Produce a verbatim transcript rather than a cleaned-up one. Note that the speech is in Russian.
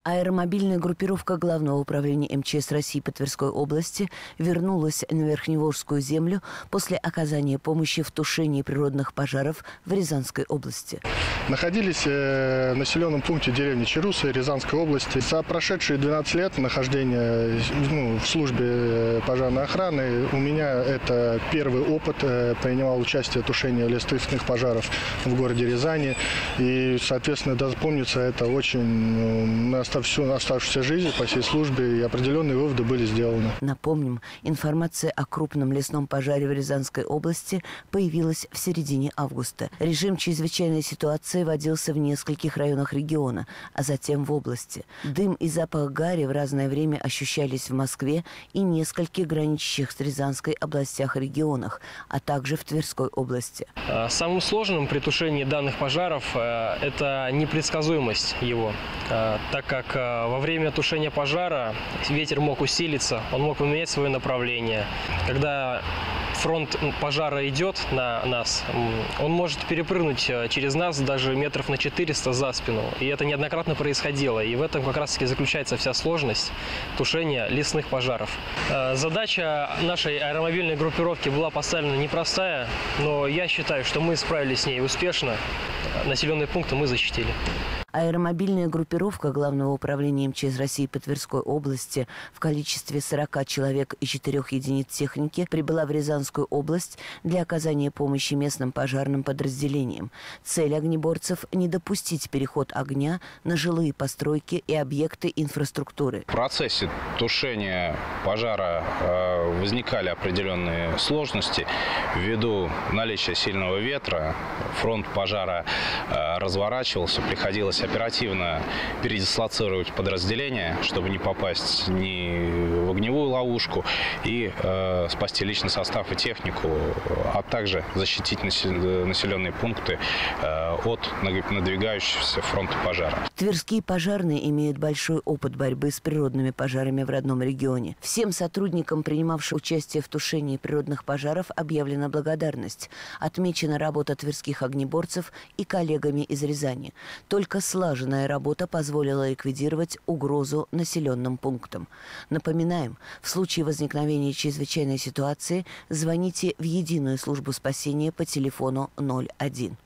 Аэромобильная группировка Главного управления эм че эс России по Тверской области вернулась на Верхневолжскую землю после оказания помощи в тушении природных пожаров в Рязанской области. Находились э, в населенном пункте деревни Чарусы Рязанской области. За прошедшие двенадцать лет нахождения ну, в службе пожарной охраны у меня это первый опыт. Э, принимал участие в тушении лесных пожаров в городе Рязани. И, соответственно, да, помнится это очень ну, на всю оставшуюся жизнь по всей службе, и определенные выводы были сделаны. Напомним, информация о крупном лесном пожаре в Рязанской области появилась в середине августа. Режим чрезвычайной ситуации вводился в нескольких районах региона, а затем в области. Дым и запах гари в разное время ощущались в Москве и нескольких граничащих с Рязанской областях регионах, а также в Тверской области. Самым сложным при тушении данных пожаров это непредсказуемость его, так как во время тушения пожара ветер мог усилиться, он мог поменять свое направление. Когда фронт пожара идет на нас, он может перепрыгнуть через нас даже метров на четыреста за спину. И это неоднократно происходило. И в этом как раз-таки заключается вся сложность тушения лесных пожаров. Задача нашей аэромобильной группировки была поставлена непростая, но я считаю, что мы справились с ней успешно. Населенные пункты мы защитили. Аэромобильная группировка Главного управления эм че эс России по Тверской области в количестве сорока человек и четырёх единиц техники прибыла в Рязанскую область для оказания помощи местным пожарным подразделениям. Цель огнеборцев – не допустить переход огня на жилые постройки и объекты инфраструктуры. В процессе тушения пожара э, возникали определенные сложности ввиду наличия сильного ветра. Фронт пожара э, разворачивался, приходилось оперативно передислоцировать подразделения, чтобы не попасть ни в огневую ловушку и э, спасти личный состав и технику, а также защитить населенные пункты э, от надвигающегося фронта пожара. Тверские пожарные имеют большой опыт борьбы с природными пожарами в родном регионе. Всем сотрудникам, принимавшим участие в тушении природных пожаров, объявлена благодарность. Отмечена работа тверских огнеборцев и коллегами из Рязани. Только слаженная работа позволила ликвидировать угрозу населенным пунктам. Напоминаем, в случае возникновения чрезвычайной ситуации звоните в единую службу спасения по телефону ноль один.